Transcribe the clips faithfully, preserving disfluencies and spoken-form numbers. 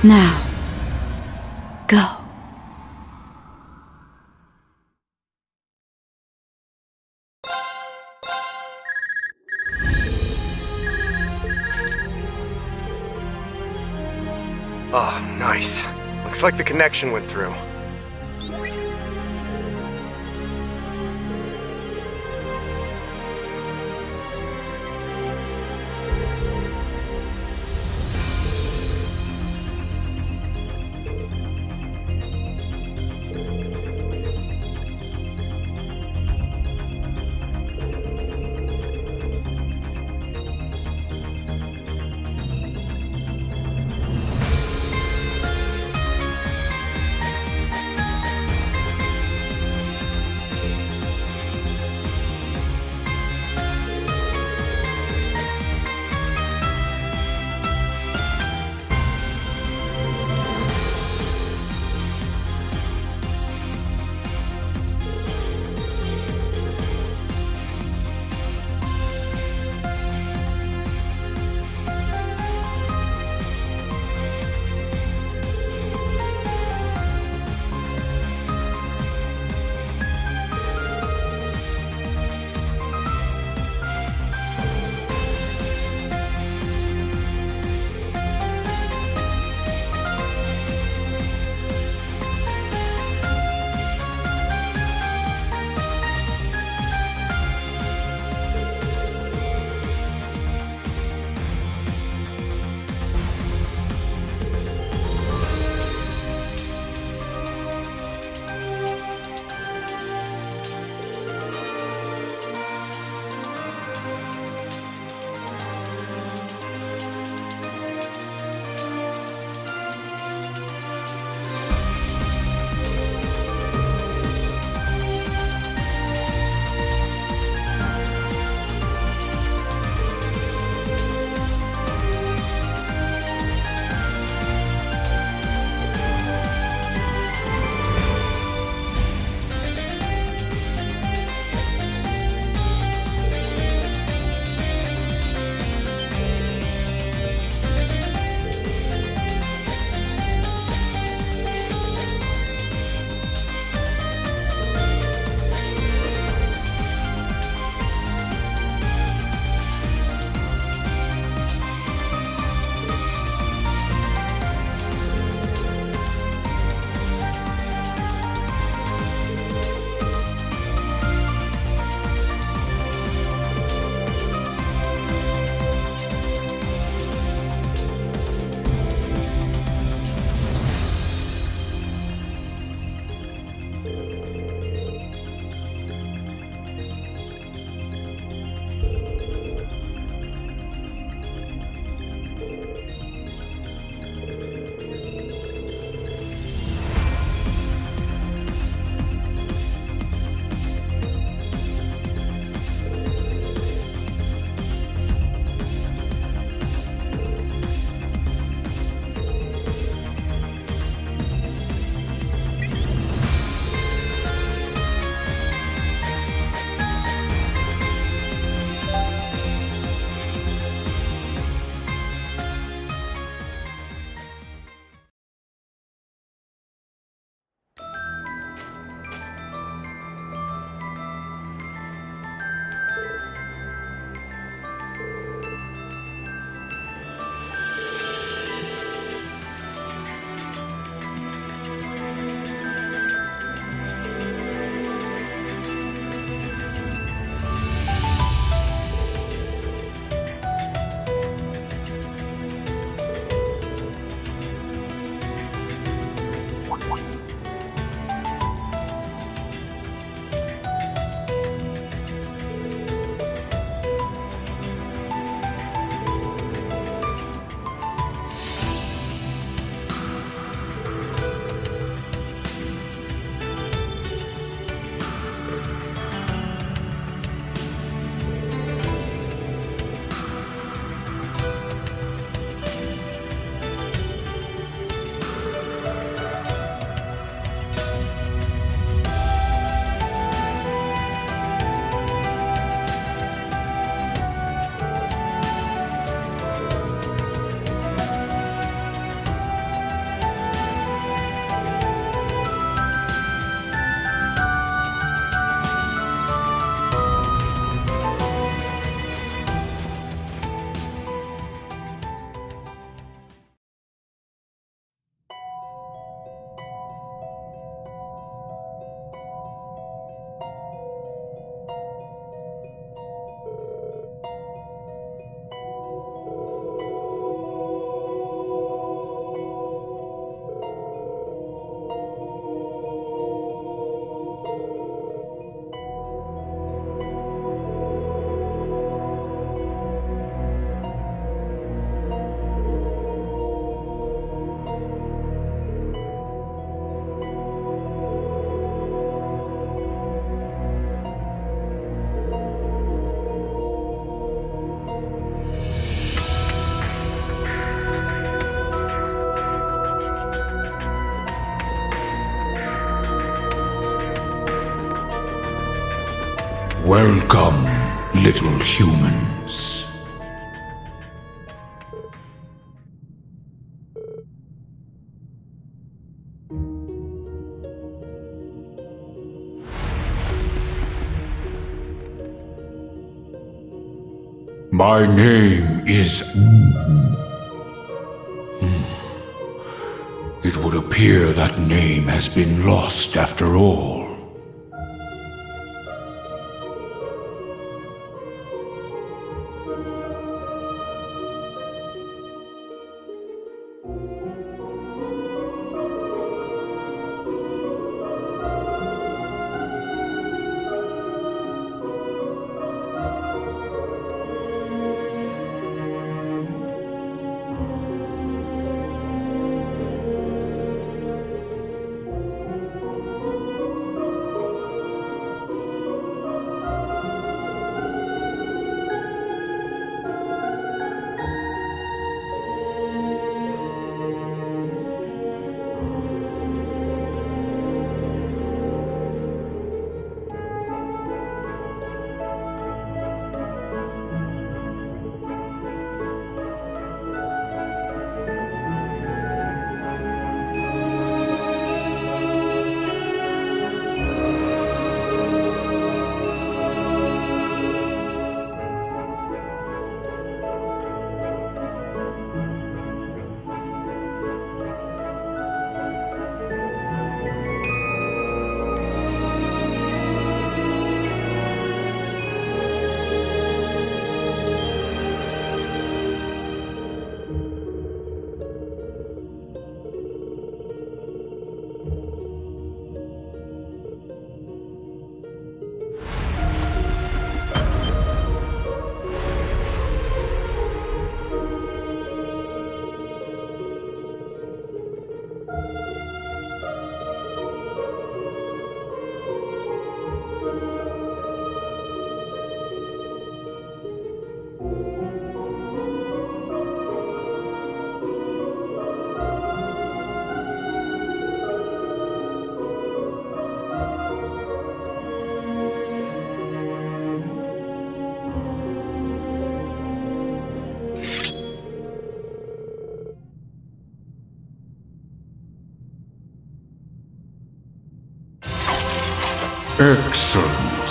Now, go. Oh, nice. Looks like the connection went through. Welcome, little humans. My name is... Hmm. It would appear that name has been lost after all. Excellent.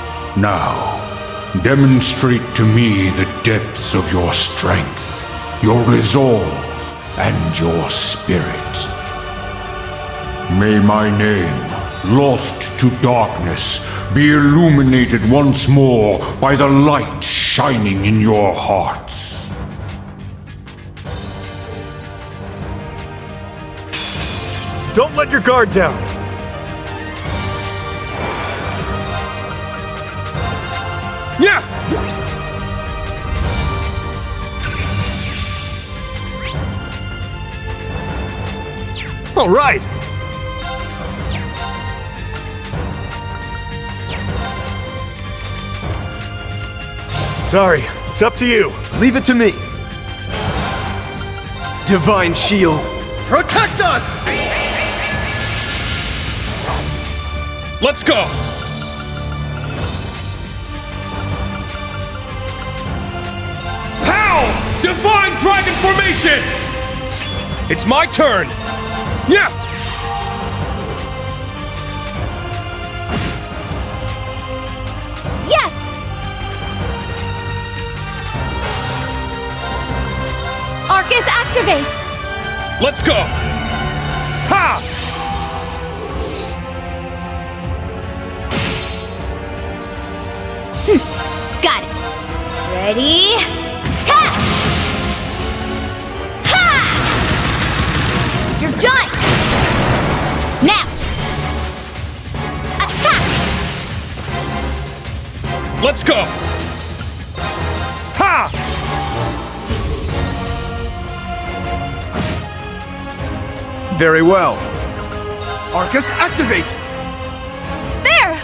Now, demonstrate to me the depths of your strength, your resolve, and your spirit. May my name, lost to darkness, be illuminated once more by the light shining in your hearts. Don't let your guard down! Yeah! All right! Sorry, it's up to you. Leave it to me. Divine Shield, protect us! Let's go! Pow! Divine Dragon Formation! It's my turn! Yeah! Yes! Arcus, activate! Let's go! Ha! Got it. Ready? Ha! Ha! You're done! Now! Attack! Let's go! Ha! Very well. Arcus, activate! There!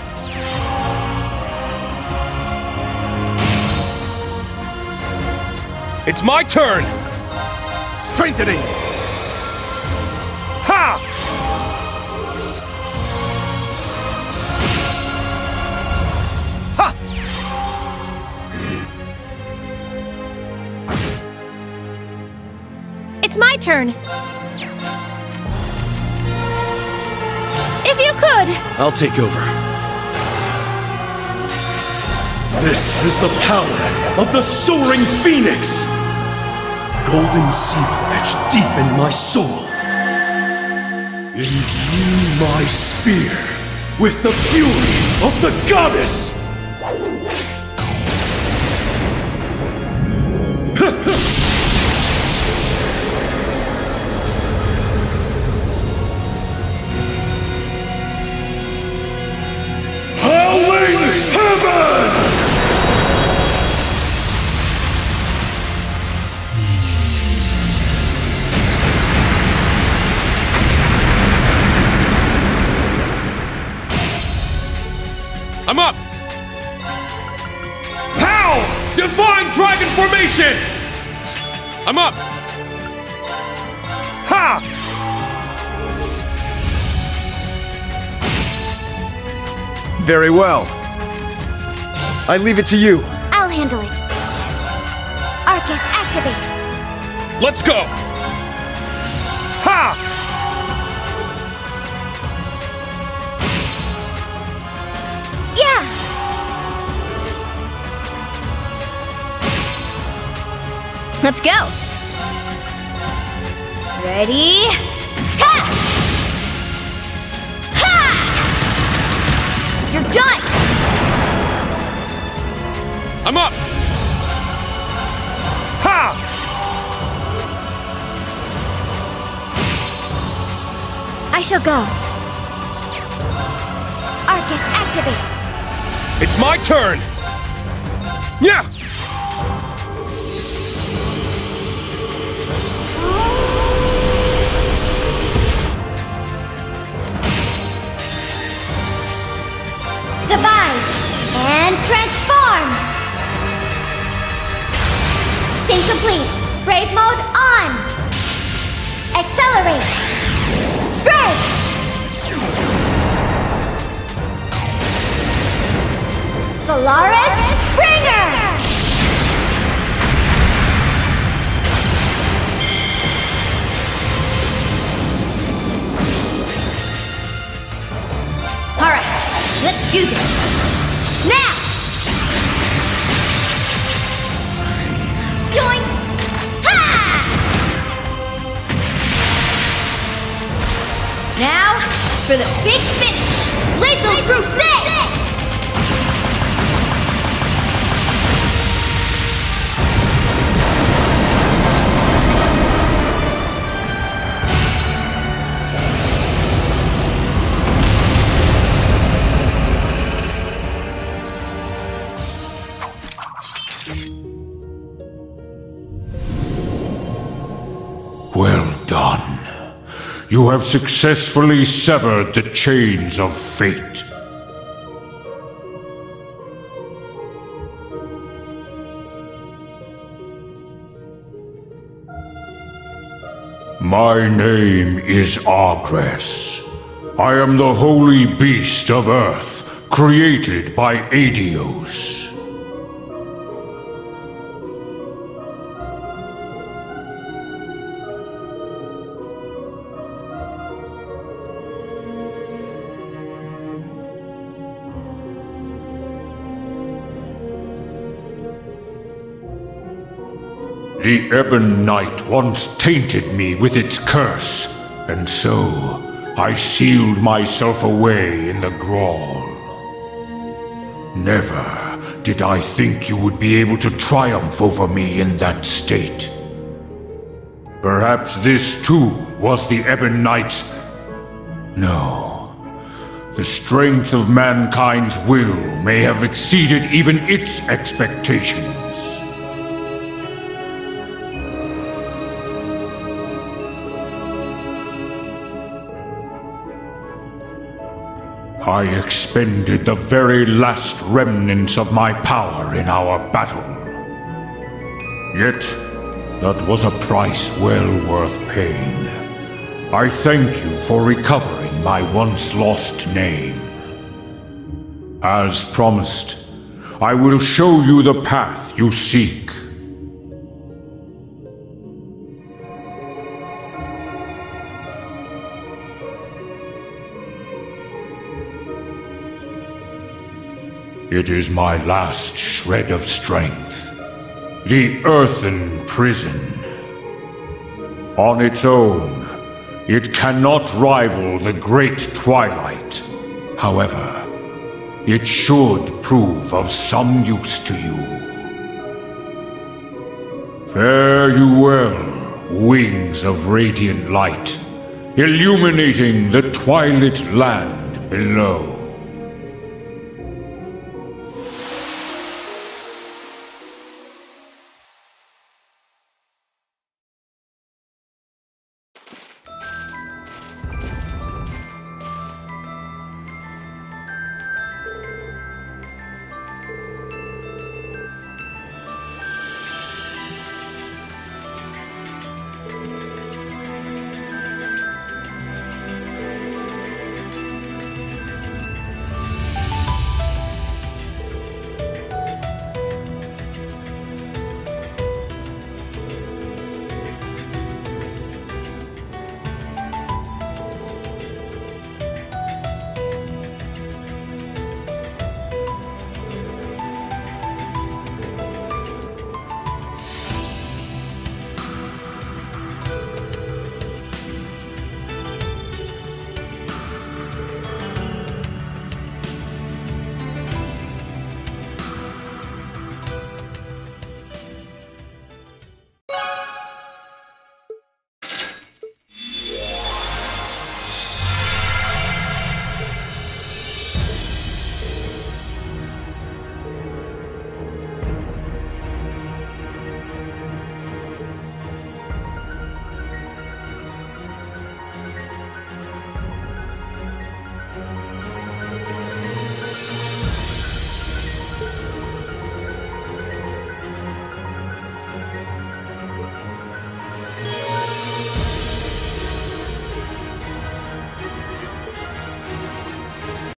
It's my turn! Strengthening! Ha! It's my turn. If you could. I'll take over. This is the power of the soaring phoenix! Golden seal etched deep in my soul. Imbue my spear with the fury of the goddess! Howling heavens! I'm up! Pow! Divine Dragon Formation! I'm up! Ha! Very well. I leave it to you. I'll handle it. Arcus, activate. Let's go! Ha! Yeah! Let's go! Ready? Ha! Ha! You're done! I'm up! Ha! I shall go. Arcus, activate. It's my turn! Yeah! Divide and transform! Sync complete. Brave mode on! Accelerate! Spread! Solaris Springer! Alright, let's do this. Now! Yoink! Ha! Now, for the big finish! Lethal Crusade! Well done. You have successfully severed the chains of fate. My name is Agress. I am the holy beast of Earth, created by Adios. The Ebon Knight once tainted me with its curse, and so I sealed myself away in the Grawl. Never did I think you would be able to triumph over me in that state. Perhaps this too was the Ebon Knight's... No. The strength of mankind's will may have exceeded even its expectations. I expended the very last remnants of my power in our battle. Yet, that was a price well worth paying. I thank you for recovering my once lost name. As promised, I will show you the path you seek. It is my last shred of strength. The earthen prison. On its own, it cannot rival the great twilight. However, it should prove of some use to you. Fare you well, wings of radiant light, illuminating the twilit land below.